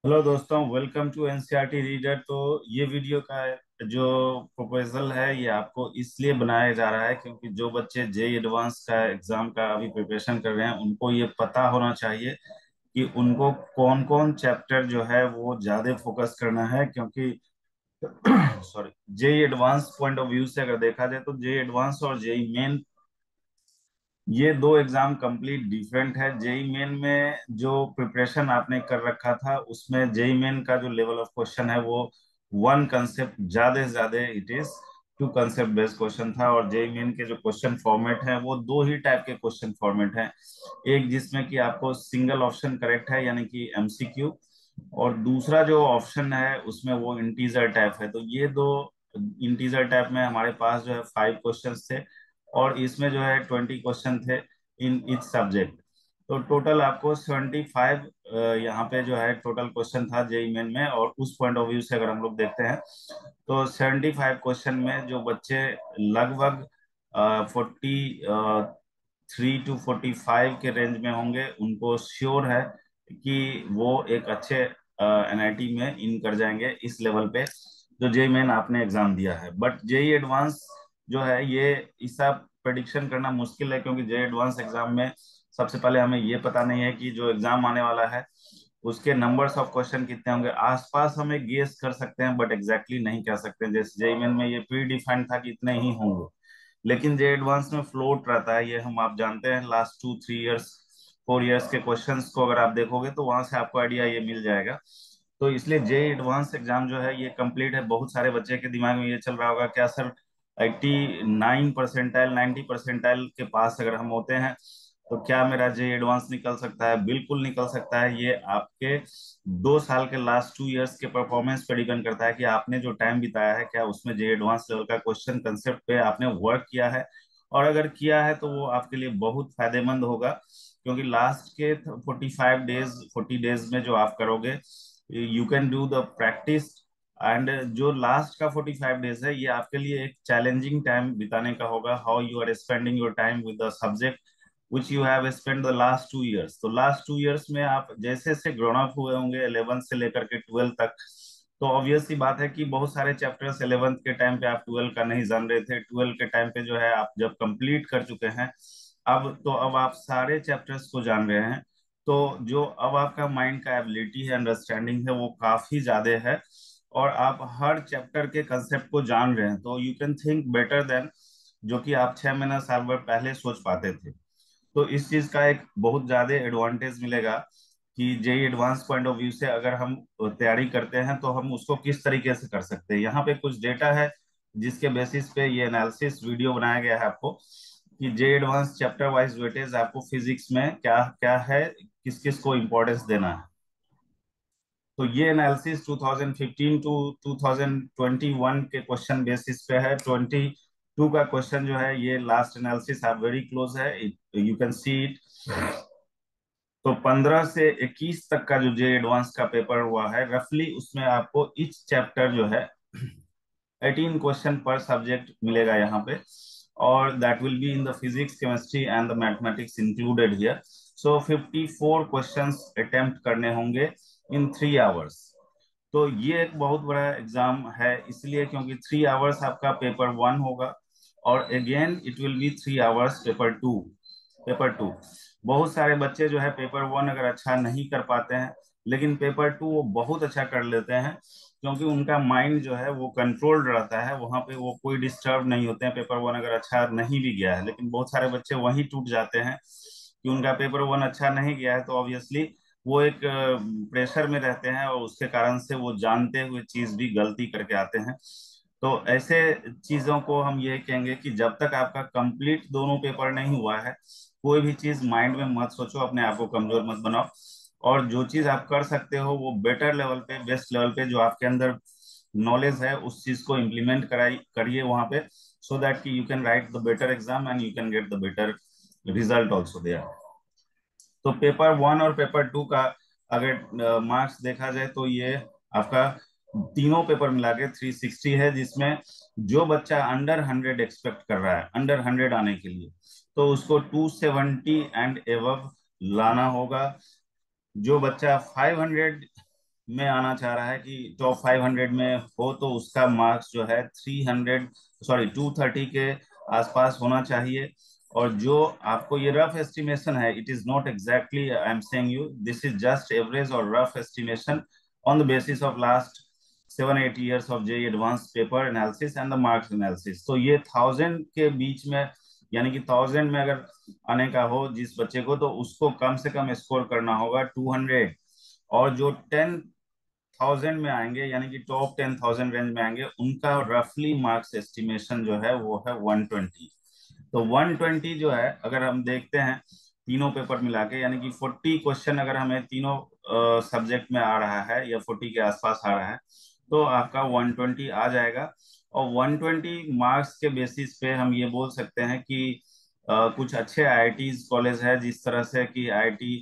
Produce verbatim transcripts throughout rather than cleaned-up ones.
Hello दोस्तों, welcome to NCERT reader. तो ये वीडियो का जो प्रोपोजल है ये आपको इसलिए बनाया जा रहा है क्योंकि जो बच्चे जेई एडवांस का एग्जाम का अभी प्रिपरेशन कर रहे हैं उनको ये पता होना चाहिए कि उनको कौन कौन चैप्टर जो है वो ज्यादा फोकस करना है। क्योंकि sorry, JEE advance point of view से अगर देखा जाए तो जेई एडवांस और जेई मेन ये दो एग्जाम कंप्लीट डिफरेंट है। जेई मेन में जो प्रिपरेशन आपने कर रखा था उसमें जेई मेन का जो लेवल ऑफ क्वेश्चन है वो वन कंसेप्ट ज्यादा से ज्यादा it is to concept based question था। और जेई मेन के जो क्वेश्चन फॉर्मेट है वो दो ही टाइप के क्वेश्चन फॉर्मेट हैं। एक जिसमें कि आपको सिंगल ऑप्शन करेक्ट है यानी कि एमसीक्यू, और दूसरा जो ऑप्शन है उसमें वो इंटीजर टाइप है। तो ये दो इंटीजर टाइप में हमारे पास जो है फाइव क्वेश्चंस थे और इसमें जो है ट्वेंटी क्वेश्चन थे इन ईच सब्जेक्ट। तो टोटल आपको सेवेंटी फाइव यहाँ पे जो है टोटल क्वेश्चन था जेई मेन में। और उस पॉइंट ऑफ व्यू से अगर हम लोग देखते हैं तो सेवेंटी फाइव क्वेश्चन में जो बच्चे लगभग forty three to forty five के रेंज में होंगे उनको श्योर है कि वो एक अच्छे एनआईटी में इन कर जाएंगे इस लेवल पे जो जेई मेन आपने एग्जाम दिया है। बट जेई एडवांस जो है ये इसका प्रेडिक्शन करना मुश्किल है क्योंकि जेई एडवांस एग्जाम में सबसे पहले हमें ये पता नहीं है कि जो एग्जाम आने वाला है उसके नंबर्स ऑफ क्वेश्चन कितने होंगे। आसपास हमें गेस कर सकते हैं बट एग्जैक्टली नहीं कह सकते। जैसे जेई मेन में ये प्री डिफाइंड था कि इतने ही होंगे, लेकिन जो एडवांस में फ्लोट रहता है ये हम आप जानते हैं। Last two three years four years के क्वेश्चंस को अगर आप देखोगे तो वहां से आपको आइडिया ये मिल जाएगा। तो इसलिए जे एडवांस एग्जाम जो है ये कंप्लीट है। बहुत सारे बच्चे के दिमाग में ये चल रहा होगा क्या sir eighty nine percentile ninety percentile के पास अगर हम होते हैं तो क्या मेरा जे एडवांस निकल सकता है? बिल्कुल निकल सकता है। ये आपके दो साल के लास्ट टू इयर्स के परफॉर्मेंस पे डिपेंड करता है कि आपने जो टाइम बिताया है क्या उसमें जे एडवांस लेवल का क्वेश्चन कंसेप्ट पे आपने वर्क किया है। और अगर किया है तो वो आपके लिए बहुत फायदेमंद होगा क्योंकि लास्ट के forty five days forty days में जो आप करोगे you can do the practice. And जो लास्ट का फोर्टी फाइव डेज है ये आपके लिए एक चैलेंजिंग टाइम बिताने का होगा। How you are spending your time with the subject which you have spend the last two years. तो लास्ट टू इयर्स में आप जैसे जैसे ग्रोन अप हुए होंगे इलेवेंथ से लेकर के ट्वेल्थ तक, तो ऑब्वियस सी बात है कि बहुत सारे चैप्टर्स इलेवेंथ के टाइम पे आप ट्वेल्व का नहीं जान रहे थे, ट्वेल्व के टाइम पे जो है आप जब कंप्लीट कर चुके हैं अब तो अब आप सारे चैप्टर्स को जान रहे हैं। तो जो अब आपका माइंड का एबिलिटी है, अंडरस्टैंडिंग है, वो काफी ज्यादा है और आप हर चैप्टर के कंसेप्ट को जान रहे हैं। तो you can think better then जो कि आप छह महीना साल भर पहले सोच पाते थे। तो इस चीज का एक बहुत ज्यादा एडवांटेज मिलेगा कि JEE advance point of view से अगर हम तैयारी करते हैं तो हम उसको किस तरीके से कर सकते हैं। यहाँ पे कुछ डेटा है जिसके बेसिस पे ये एनालिसिस वीडियो बनाया गया है आपको कि JEE advance chapter wise weightage आपको फिजिक्स में क्या क्या है, किस किस को इम्पोर्टेंस देना है। तो ये analysis two thousand fifteen to two thousand twenty one के क्वेश्चन बेसिस पे है। ट्वेंटी टू का क्वेश्चन जो है ये लास्ट एनालिसिस आप वेरी क्लोज है, यू कैन सी इट। तो पंद्रह से इक्कीस तक का जो जे एडवांस का पेपर हुआ है रफली उसमें आपको इच चैप्टर जो है एटीन क्वेश्चन पर सब्जेक्ट मिलेगा यहाँ पे। और that will be in the physics chemistry and the mathematics included here. So fifty four questions attempt करने होंगे इन थ्री आवर्स। तो ये एक बहुत बड़ा एग्जाम है इसलिए क्योंकि थ्री आवर्स आपका पेपर वन होगा और again it will be three hours paper two. Paper two बहुत सारे बच्चे जो है पेपर वन अगर अच्छा नहीं कर पाते हैं लेकिन पेपर टू वो बहुत अच्छा कर लेते हैं क्योंकि उनका माइंड जो है वो कंट्रोल्ड रहता है, वहां पे वो कोई डिस्टर्ब नहीं होते हैं। पेपर वन अगर अच्छा नहीं भी गया है लेकिन बहुत सारे बच्चे वहीं टूट जाते हैं कि उनका पेपर वन अच्छा नहीं गया है तो ऑब्वियसली वो एक प्रेशर में रहते हैं और उसके कारण से वो जानते हुए चीज भी गलती करके आते हैं। तो ऐसे चीजों को हम ये कहेंगे कि जब तक आपका कंप्लीट दोनों पेपर नहीं हुआ है कोई भी चीज माइंड में मत सोचो, अपने आप को कमजोर मत बनाओ। और जो चीज आप कर सकते हो वो बेटर लेवल पे बेस्ट लेवल पे जो आपके अंदर नॉलेज है उस चीज को इम्प्लीमेंट कराई करिए वहां पे, सो दैट कि you can write the better exam and you can get the better result also there. तो पेपर वन और पेपर टू का अगर मार्क्स देखा जाए तो ये आपका तीनों पेपर मिला के थ्री सिक्सटी है, जिसमें जो बच्चा अंडर हंड्रेड एक्सपेक्ट कर रहा है अंडर हंड्रेड आने के लिए तो उसको टू सेवेंटी एंड एवव लाना होगा। जो बच्चा फाइव हंड्रेड में आना चाह रहा है कि टॉप फाइव हंड्रेड में हो, तो उसका मार्क्स जो है three hundred sorry two thirty के आसपास होना चाहिए। और जो आपको ये रफ एस्टिमेशन है, it is not exactly I am saying you, this is just average और rough estimation on the basis of last seven eight years of JEE advance paper analysis and the marks analysis. तो ये thousand के बीच में, यानी कि thousand में अगर आने का हो जिस बच्चे को, तो उसको कम से कम स्कोर करना होगा टू हंड्रेड। और जो टेन थाउजेंड में आएंगे, यानी कि टॉप टेन थाउजेंड रेंज में आएंगे, उनका रफली मार्क्स एस्टिमेशन जो है वो है वन ट्वेंटी। तो वन ट्वेंटी जो है, अगर हम देखते हैं तीनों पेपर मिला के, यानी कि फोर्टी क्वेश्चन अगर हमें तीनों सब्जेक्ट में आ रहा है या फोर्टी के आसपास आ रहा है, तो आपका वन ट्वेंटी आ जाएगा। और वन ट्वेंटी मार्क्स के बेसिस पे हम ये बोल सकते हैं कि अ, कुछ अच्छे आई आई टी कॉलेज है, जिस तरह से कि I I T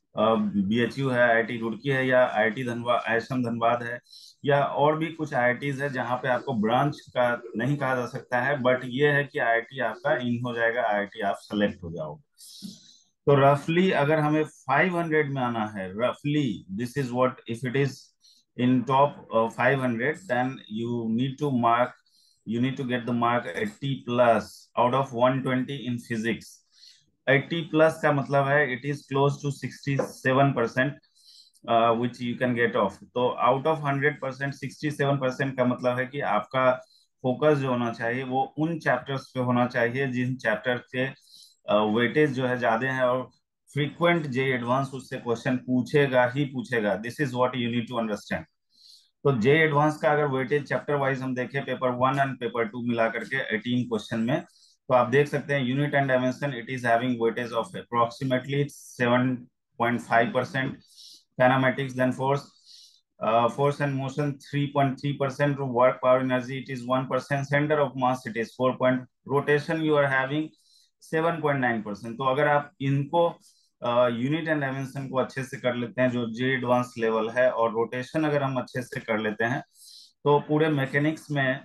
B H U है, आई आई टी रुड़की है, या I I T Dhanbad, I S M Dhanbad है, या और भी कुछ आई आई टीज है जहाँ पे आपको ब्रांच का नहीं कहा जा सकता है, बट ये है कि आई आई टी आपका इन हो जाएगा, आई आई टी आप सेलेक्ट हो जाओगे। तो रफली अगर हमें फाइव हंड्रेड में आना है, रफली this is what, if it is in top uh, five hundred, then you need to mark you need to get the mark eighty plus out of one twenty in physics। eighty plus का मतलब है it is close to sixty-seven percent uh, which you can get off। तो out of one hundred percent sixty-seven percent का मतलब है कि आपका focus जो होना चाहिए वो उन चैप्टर्स पे होना चाहिए जिन चैप्टर के वेटेज जो है ज्यादा है, और फ्रीक्वेंट जे एडवांस उससे क्वेश्चन पूछेगा ही पूछेगा। This is what you need to understand. तो जे एडवांस का अगर वेटेज चैप्टर वाइज हम देखें, paper one and paper two मिला करके एटीन क्वेश्चन में, तो आप देख सकते हैं unit and dimension it is having weightage of approximately seven point five percent, kinematics then force force and motion three point three percent, work power energy it is one percent, centre of mass it is four point, rotation you are having seven point nine percent. तो अगर आप इनको unit and dimension को अच्छे से कर लेते हैं जो जे एडवांस लेवल है, और रोटेशन अगर हम अच्छे से कर लेते हैं, तो पूरे मैकेनिक्स में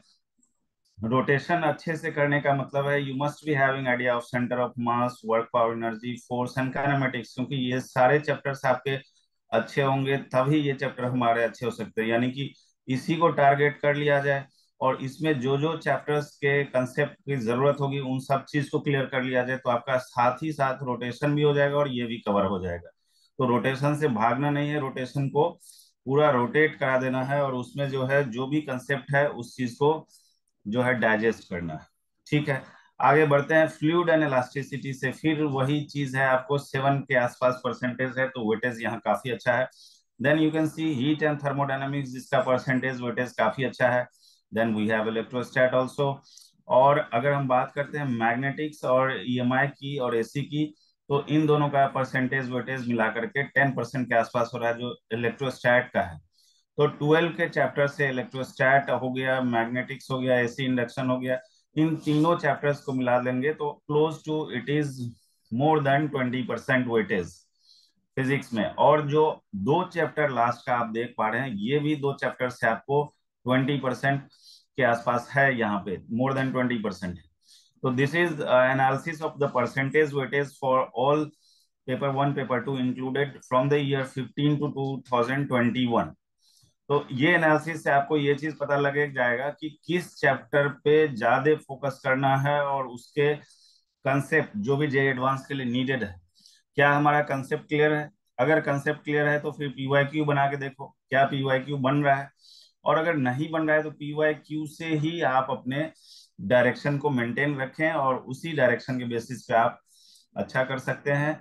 रोटेशन अच्छे से करने का मतलब है you must be having idea of centre of mass, work power energy, force and kinematics. क्योंकि ये सारे चैप्टर्स आपके अच्छे होंगे तभी ये चैप्टर हमारे अच्छे हो सकते हैं। यानी कि इसी को टारगेट कर लिया जाए, और इसमें जो जो चैप्टर्स के कंसेप्ट की जरूरत होगी उन सब चीज को क्लियर कर लिया जाए, तो आपका साथ ही साथ रोटेशन भी हो जाएगा और ये भी कवर हो जाएगा। तो रोटेशन से भागना नहीं है, रोटेशन को पूरा रोटेट करा देना है, और उसमें जो है जो भी कंसेप्ट है उस चीज को जो है डाइजेस्ट करना है। ठीक है, आगे बढ़ते हैं। फ्लूइड एंड इलास्टिसिटी से फिर वही चीज है, आपको सेवन के आसपास परसेंटेज है, तो वेटेज यहाँ काफी अच्छा है। Then you can see heat and thermodynamics, जिसका परसेंटेज वेटेज काफी अच्छा है। Then we have electrostat also. और अगर हम बात करते हैं मैग्नेटिक्स और ई एम आई की और ए सी की, तो इन दोनों का परसेंटेज वेटेज मिला करके टेन परसेंट के आसपास हो रहा है जो इलेक्ट्रोस्टैट का है। तो ट्वेल्व के चैप्टर से इलेक्ट्रोस्टैट हो गया, मैग्नेटिक्स हो गया, एसी इंडक्शन हो गया, इन तीनों चैप्टर्स को मिला लेंगे तो close to it is more than twenty percent weightage physics में। और जो दो चैप्टर लास्ट का आप देख पा रहे हैं, ये भी दो चैप्टर से आपको ट्वेंटी परसेंट के आसपास है, यहाँ पे मोर देन ट्वेंटी परसेंट है। तो this is analysis of the percentage weightage for all paper one paper two included from the year fifteen to two thousand twenty one. तो ये एनालिसिस से आपको ये चीज पता लगे जाएगा कि किस चैप्टर पे ज्यादा फोकस करना है, और उसके कंसेप्ट जो भी जे एडवांस के लिए नीडेड है, क्या हमारा कंसेप्ट क्लियर है। अगर कंसेप्ट क्लियर है तो फिर पीवाई क्यू बना के देखो क्या पीवाई क्यू बन रहा है, और अगर नहीं बन रहा है तो पीवाई क्यू से ही आप अपने डायरेक्शन को मेंटेन रखें, और उसी डायरेक्शन के बेसिस पे आप अच्छा कर सकते हैं।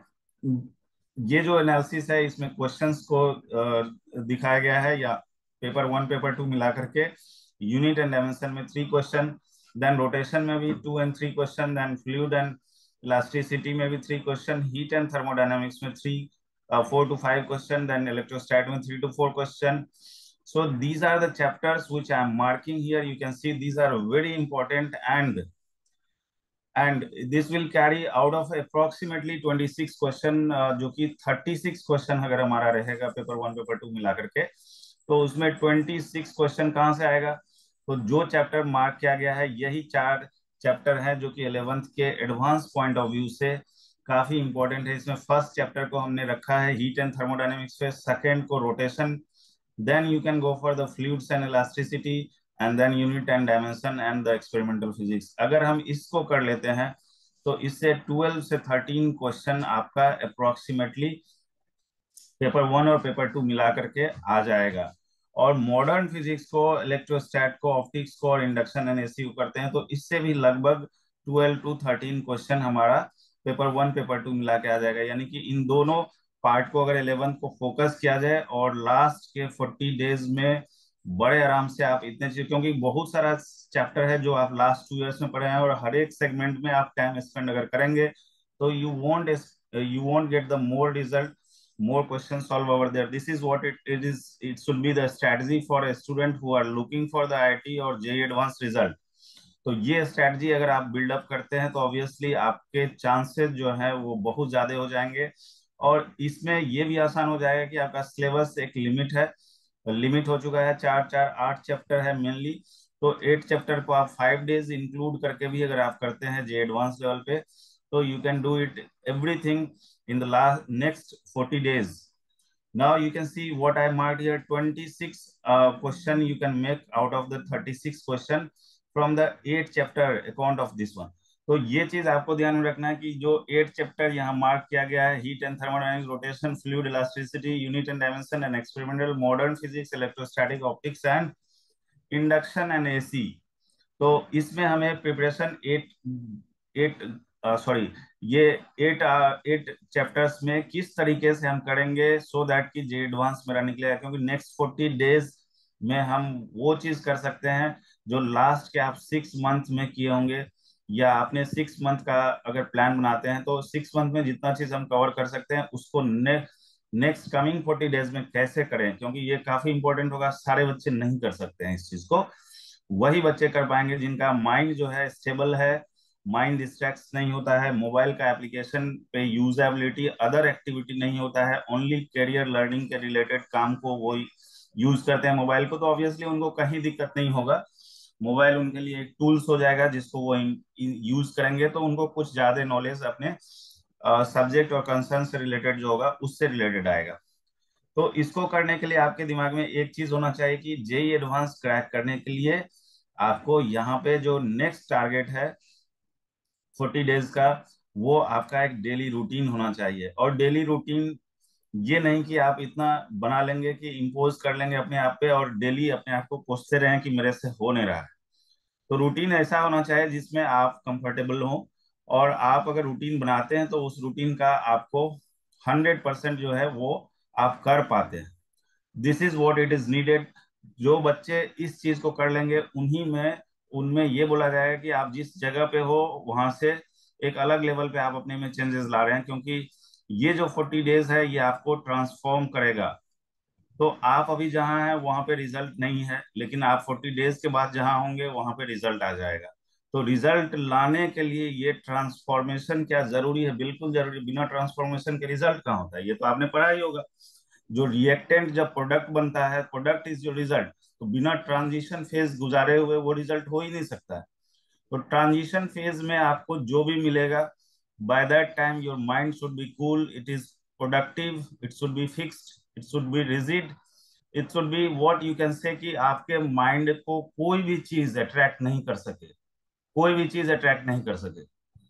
ये जो एनालिसिस है इसमें क्वेश्चंस को अ, दिखाया गया है, या पेपर वन पेपर टू मिला करके यूनिट एंड डायमेंशन में थ्री क्वेश्चन, देन रोटेशन में भी two and three question, then fluid and elasticity में भी three question, heat and thermodynamics में three four to five question, then electrostat में three to four question. So these are the chapters which I am marking here. You can see these are very important, and and this will carry out of approximately twenty-six question, uh, जो कि thirty-six question अगर हमारा रहेगा paper one paper two मिला करके, तो उसमें twenty-six question कहाँ से आएगा। तो जो चैप्टर मार्क किया गया है यही चार चैप्टर हैं जो कि इलेवेंथ के एडवांस पॉइंट ऑफ व्यू से काफी इंपॉर्टेंट है। इसमें फर्स्ट चैप्टर को हमने रखा है हीट एंड थर्मोडायनेमिक्स पे, सेकेंड को rotation then you can go for the fluids and elasticity and then unit and dimension and the experimental physics। अगर हम इसको कर लेते हैं तो इससे ट्वेल्व से थर्टीन क्वेश्चन आपका अप्रोक्सीमेटली पेपर वन और पेपर टू मिला करके आ जाएगा। और मॉडर्न फिजिक्स को, इलेक्ट्रोस्टैट को, ऑप्टिक्स को और इंडक्शन एंड एसी करते हैं तो इससे भी लगभग ट्वेल्व टू थर्टीन क्वेश्चन हमारा पेपर वन पेपर टू मिला के आ जाएगा। यानी कि इन दोनों पार्ट को अगर इलेवेंथ को फोकस किया जाए और लास्ट के फोर्टी डेज में बड़े आराम से आप इतने चीज, क्योंकि बहुत सारा चैप्टर है जो आप लास्ट टू इयर्स में पढ़े हैं और हर एक सेगमेंट में आप टाइम स्पेंड अगर करेंगे तो you won't you won't get the more result, more questions solved over there। This is what it, it is, it should be the strategy for a student who are looking for the I I T और J E E advanced result। तो ये strategy अगर आप buildup करते हैं तो obviously आपके chances जो है वो बहुत ज्यादा हो जाएंगे। और इसमें ये भी आसान हो जाएगा कि आपका सिलेबस एक लिमिट है, लिमिट हो चुका है, चार चार आठ चैप्टर है मेनली। तो एट चैप्टर को आप फाइव डेज इंक्लूड करके भी अगर आप करते हैं जे एडवांस लेवल पे तो you can do it everything in the last next forty days। Now you can see what I marked here, twenty-six uh, question you can make out of the thirty-six question from the eight chapter account of this one। तो ये चीज आपको ध्यान में रखना है कि जो एट चैप्टर यहाँ मार्क किया गया है, heat and thermodynamics, rotation, fluid elasticity, unit and dimension and experimental, modern physics, electrostatic, optics and induction and AC. तो इसमें हमें प्रिपरेशन एट एट सॉरी ये एट एट चैप्टर्स में किस तरीके से हम करेंगे सो दैट कि जे एडवांस मेरा निकलेगा। क्योंकि नेक्स्ट फोर्टी डेज में हम वो चीज कर सकते हैं जो लास्ट के आप सिक्स मंथ में किए होंगे, या आपने सिक्स मंथ का अगर प्लान बनाते हैं तो सिक्स मंथ में जितना चीज हम कवर कर सकते हैं उसको ने, नेक्स्ट कमिंग फोर्टी डेज में कैसे करें, क्योंकि ये काफी इंपॉर्टेंट होगा। सारे बच्चे नहीं कर सकते हैं इस चीज को, वही बच्चे कर पाएंगे जिनका माइंड जो है स्टेबल है, माइंड डिस्ट्रैक्ट नहीं होता है, मोबाइल का एप्लीकेशन पे यूजेबिलिटी, अदर एक्टिविटी नहीं होता है, ओनली करियर लर्निंग के रिलेटेड काम को वो यूज करते हैं मोबाइल को। तो ऑब्वियसली उनको कहीं दिक्कत नहीं होगा, मोबाइल उनके लिए एक टूल्स हो जाएगा जिसको वो यूज करेंगे तो उनको कुछ ज्यादा नॉलेज अपने सब्जेक्ट और कंसर्न से रिलेटेड जो होगा उससे रिलेटेड आएगा। तो इसको करने के लिए आपके दिमाग में एक चीज होना चाहिए कि जेई एडवांस क्रैक करने के लिए आपको यहाँ पे जो नेक्स्ट टारगेट है फोर्टी डेज का, वो आपका एक डेली रूटीन होना चाहिए। और डेली रूटीन ये नहीं कि आप इतना बना लेंगे कि इम्पोज कर लेंगे अपने आप पे और डेली अपने आप को कोसते रहें कि मेरे से हो नहीं रहा है। तो रूटीन ऐसा होना चाहिए जिसमें आप कंफर्टेबल हो, और आप अगर रूटीन बनाते हैं तो उस रूटीन का आपको हंड्रेड परसेंट जो है वो आप कर पाते हैं। This is what it is needed. जो बच्चे इस चीज को कर लेंगे उन्हीं में उनमें ये बोला जाएगा कि आप जिस जगह पे हो वहां से एक अलग लेवल पे आप अपने में चेंजेस ला रहे हैं, क्योंकि ये जो फोर्टी डेज है ये आपको ट्रांसफॉर्म करेगा। तो आप अभी जहां हैं वहां पे रिजल्ट नहीं है, लेकिन आप फोर्टी डेज के बाद जहां होंगे वहां पे रिजल्ट आ जाएगा। तो रिजल्ट लाने के लिए ये ट्रांसफॉर्मेशन क्या जरूरी है? बिल्कुल जरूरी। बिना ट्रांसफॉर्मेशन के रिजल्ट कहाँ होता है, ये तो आपने पढ़ा ही होगा। जो रिएक्टेंट जब प्रोडक्ट बनता है, प्रोडक्ट इज जो रिजल्ट, तो बिना ट्रांजिशन फेज गुजारे हुए वो रिजल्ट हो ही नहीं सकता है। तो ट्रांजिशन फेज में आपको जो भी मिलेगा, by that time your mind should be cool, it is productive, it should be fixed, it should be rigid, it should be what you can say कि आपके माइंड को कोई भी चीज अट्रैक्ट नहीं कर सके, कोई भी चीज अट्रैक्ट नहीं कर सके।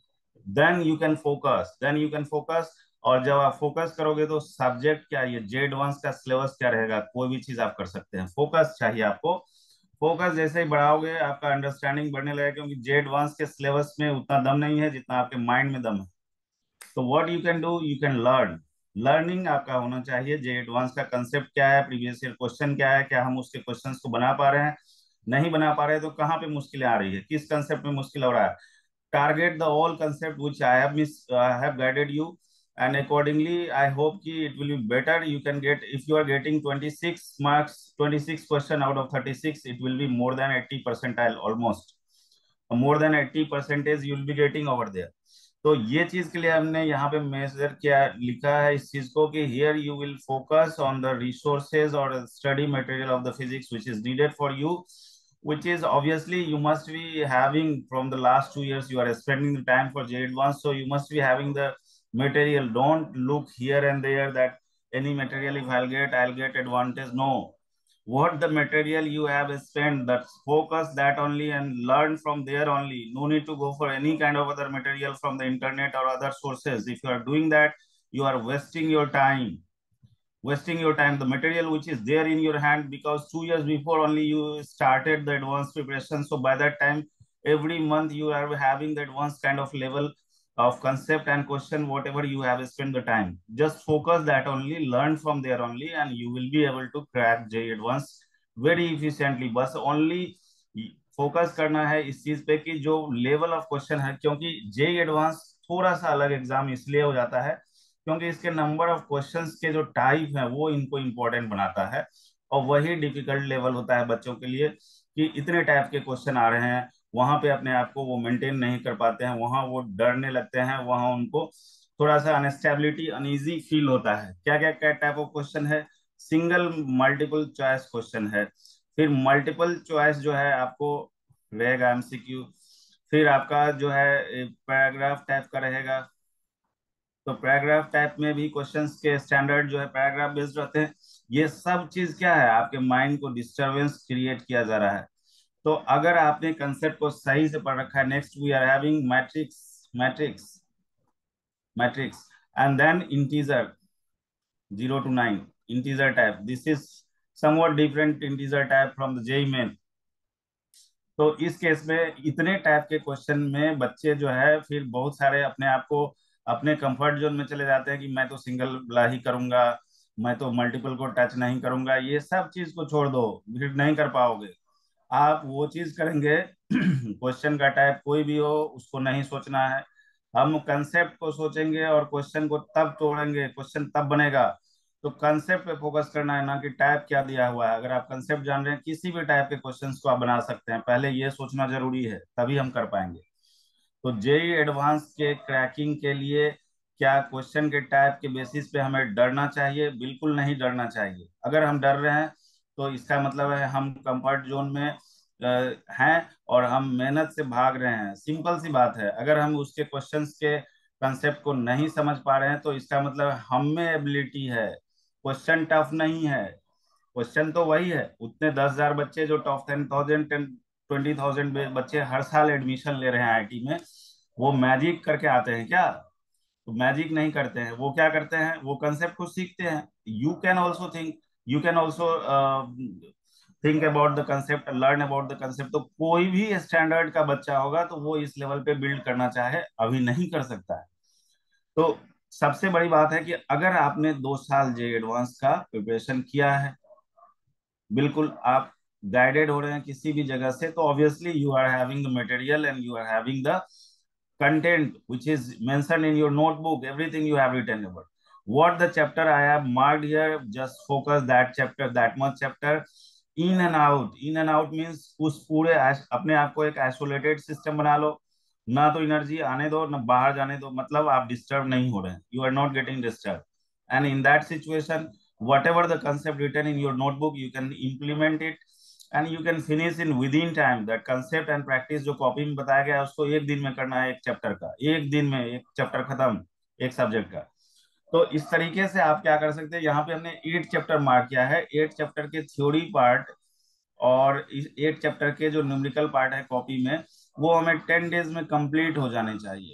Then you can focus, then you can focus. और जब आप फोकस करोगे तो सब्जेक्ट क्या, ये जे एडवांस का सिलेबस क्या रहेगा, कोई भी चीज आप कर सकते हैं। फोकस चाहिए आपको। फोकस जैसे ही बढ़ाओगे आपका अंडरस्टैंडिंग बढ़ने लगेगा, क्योंकि जे एडवांस के सिलेबस में उतना दम नहीं है जितना आपके माइंड में दम है। तो what you can do, you can learn. Learning आपका होना चाहिए। जे एडवांस का कंसेप्ट क्या है, प्रीवियस ईयर क्वेश्चन क्या है, क्या हम उसके क्वेश्चंस को बना पा रहे हैं, नहीं बना पा रहे हैं तो कहाँ पे मुश्किलें आ रही है, किस कंसेप्ट में मुश्किल हो रहा है। target the all concept which I have mis uh, have guided you, and accordingly I hope ki it will be better. You can get, if you are getting twenty-six marks, twenty-six question out of thirty-six, it will be more than eighty percentile, almost more than eighty percentage you will be getting over there। तो ये चीज के लिए हमने यहाँ पे major किया, लिखा है इस चीज को कि here you will focus on the resources or study material of the physics which is needed for you, which is obviously you must be having from the last two years you are spending the time for J Advanced, so you must be having the material. Don't look here and there that any material if I'll get, I'll get advantage. No, what the material you have spent, that focus that only and learn from there only. No need to go for any kind of other material from the internet or other sources. If you are doing that, you are wasting your time, wasting your time. The material which is there in your hand, because two years before only you started the advanced preparation, so by that time every month you are having the advanced kind of level of concept and question, whatever you have spent the time, just focus that only, learn from there only, and you will be able to crack J advanced very efficiently. बस only focus करना है इस चीज पे कि जो level of question है, क्योंकि जे एडवांस थोड़ा सा अलग एग्जाम इसलिए हो जाता है क्योंकि इसके नंबर ऑफ क्वेश्चंस के जो टाइप है वो इनको इम्पोर्टेंट बनाता है, और वही डिफिकल्ट लेवल होता है बच्चों के लिए कि इतने टाइप के क्वेश्चन आ रहे हैं, वहां पे अपने आप को वो मेंटेन नहीं कर पाते हैं, वहां वो डरने लगते हैं, वहां उनको थोड़ा सा अनस्टेबिलिटी अनईजी फील होता है। क्या क्या क्या टाइप ऑफ क्वेश्चन है? सिंगल मल्टीपल चॉइस क्वेश्चन है, फिर मल्टीपल चॉइस जो है आपको रहेगा एमसीक्यू, फिर आपका जो है पैराग्राफ टाइप का रहेगा। तो पैराग्राफ टाइप में भी क्वेश्चंस के स्टैंडर्ड जो है पैराग्राफ बेस्ड रहते हैं। ये सब चीज क्या है, आपके माइंड को डिस्टरबेंस क्रिएट किया जा रहा है। तो अगर आपने कंसेप्ट को सही से पढ़ रखा है, next we are having matrix, matrix matrix and then integer, zero to nine integer type, this is somewhat different integer type from the JEE main. तो इस केस में इतने टाइप के क्वेश्चन में बच्चे जो है फिर बहुत सारे अपने आप को अपने कंफर्ट जोन में चले जाते हैं कि मैं तो सिंगल ला ही करूंगा, मैं तो मल्टीपल को टच नहीं करूंगा। ये सब चीज को छोड़ दो, फिर नहीं कर पाओगे। आप वो चीज करेंगे क्वेश्चन का टाइप कोई भी हो उसको नहीं सोचना है, हम कंसेप्ट को सोचेंगे और क्वेश्चन को तब तोड़ेंगे, क्वेश्चन तब बनेगा। तो कंसेप्ट पे फोकस करना है, ना कि टाइप क्या दिया हुआ है। अगर आप कंसेप्ट जान रहे हैं किसी भी टाइप के क्वेश्चंस को आप बना सकते हैं, पहले ये सोचना जरूरी है, तभी हम कर पाएंगे। तो जेई एडवांस के क्रैकिंग के लिए क्या क्वेश्चन के टाइप के बेसिस पे हमें डरना चाहिए? बिल्कुल नहीं डरना चाहिए। अगर हम डर रहे हैं तो इसका मतलब है हम कंफर्ट जोन में अ, हैं और हम मेहनत से भाग रहे हैं। सिंपल सी बात है, अगर हम उसके क्वेश्चंस के कंसेप्ट को नहीं समझ पा रहे हैं तो इसका मतलब हम में एबिलिटी है, क्वेश्चन टफ नहीं है। क्वेश्चन तो वही है, उतने दस हजार बच्चे जो top ten thousand ten twenty thousand बच्चे हर साल एडमिशन ले रहे हैं आईआईटी में, वो मैजिक करके आते हैं क्या? तो मैजिक नहीं करते हैं, वो क्या करते हैं, वो कंसेप्ट को सीखते हैं। You can also think, you can also think about the concept, learn about the concept. तो कोई भी स्टैंडर्ड का बच्चा होगा तो वो इस लेवल पे बिल्ड करना चाहे अभी नहीं कर सकता है। तो सबसे बड़ी बात है कि अगर आपने दो साल जे एडवांस का प्रिपरेशन किया है, बिल्कुल आप गाइडेड हो रहे हैं किसी भी जगह से, तो obviously you are having the material and you are having the content which is mentioned in your notebook, everything you have written about what the chapter I have marked here, just focus that chapter, that much chapter, in and out। in and out means उस पूरे अपने आप को एक isolated system बना लो, ना तो energy आने दो ना बाहर जाने दो, मतलब आप डिस्टर्ब नहीं हो रहे हैं, you are not getting disturb. And in that situation whatever the concept written in your notebook you can implement it and you can finish in within time that concept and practice। जो copy में बताया गया है उसको एक दिन में करना है, एक चैप्टर का एक दिन में एक चैप्टर खत्म, एक सब्जेक्ट का। तो इस तरीके से आप क्या कर सकते हैं, यहाँ पे हमने एट चैप्टर मार्क किया है, एट चैप्टर के थ्योरी पार्ट और इस एट चैप्टर के जो न्यूमेरिकल पार्ट है कॉपी में, वो हमें टेन डेज में कंप्लीट हो जाने चाहिए।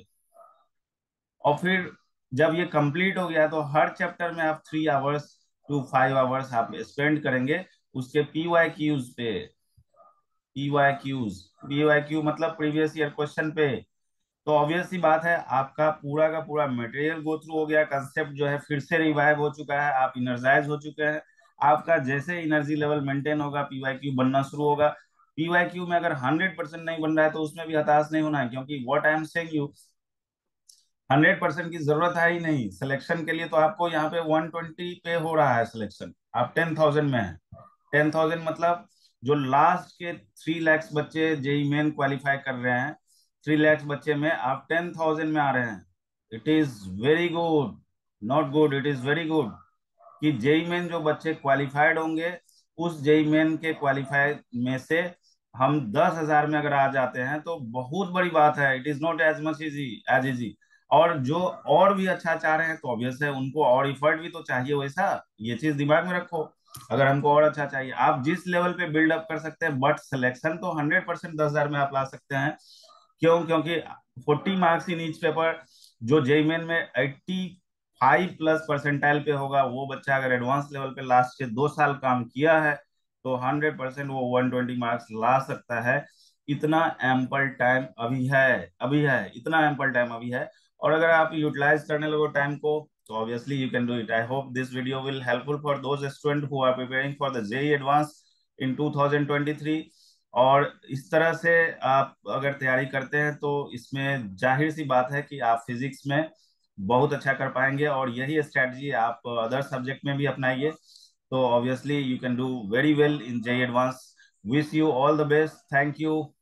और फिर जब ये कंप्लीट हो गया तो हर चैप्टर में आप three hours to five hours आप स्पेंड करेंगे उसके पी वाई क्यूज पे। P Y Qs, P Y Q मतलब प्रीवियस ईयर क्वेश्चन पे। तो ऑब्वियस सी बात है आपका पूरा का पूरा मटेरियल गो थ्रू हो गया, कंसेप्ट जो है फिर से रिवाइव हो चुका है, आप इनर्जाइज हो चुके हैं। आपका जैसे एनर्जी लेवल मेंटेन होगा पीवाईक्यू बनना शुरू होगा। पीवाईक्यू में अगर हंड्रेड परसेंट नहीं बन रहा है तो उसमें भी हताश नहीं होना है, क्योंकि what I am saying you, hundred percent की जरूरत है ही नहीं सिलेक्शन के लिए। तो आपको यहाँ पे वन ट्वेंटी पे हो रहा है सिलेक्शन, आप टेन थाउजेंड में है। टेन थाउजेंड मतलब जो लास्ट के थ्री लैक्स बच्चे जेई मेन क्वालिफाई कर रहे हैं, थ्री लैक्स बच्चे में आप टेन थाउजेंड में आ रहे हैं। It is very good, not good, it is very good कि जेई मेन जो बच्चे क्वालिफाइड होंगे उस जेई मेन के क्वालिफाई में से हम दस हजार में अगर आ जाते हैं तो बहुत बड़ी बात है। It is not as much easy as easy. और जो और भी अच्छा चाह रहे हैं तो ऑब्वियस है उनको और इफर्ट भी तो चाहिए वैसा, ये चीज दिमाग में रखो। अगर हमको और अच्छा चाहिए, आप जिस लेवल पे बिल्डअप कर सकते हैं, बट सिलेक्शन तो हंड्रेड परसेंट दस हजार में आप ला सकते हैं। क्यों? क्योंकि forty marks in each paper, जो जेईई मेन में एट्टी फाइव प्लस परसेंटाइल पे होगा, वो बच्चा अगर एडवांस लेवल पे लास्ट के दो साल काम किया है तो हंड्रेड परसेंट वो वन ट्वेंटी मार्क्स ला सकता है। इतना एम्पल टाइम अभी है, अभी है, इतना एम्पल टाइम अभी है। और अगर आप यूटिलाइज करने लगो टाइम को, so obviously you can do it. I hope this video will helpful for those students who are preparing for the J E E Advanced in twenty twenty-three। और इस तरह से आप अगर तैयारी करते हैं तो इसमें जाहिर सी बात है कि आप फिजिक्स में बहुत अच्छा कर पाएंगे, और यही स्ट्रेटजी आप अदर सब्जेक्ट में भी अपनाइए। तो obviously you can do very well in J E E Advanced। Wish you all the best. Thank you.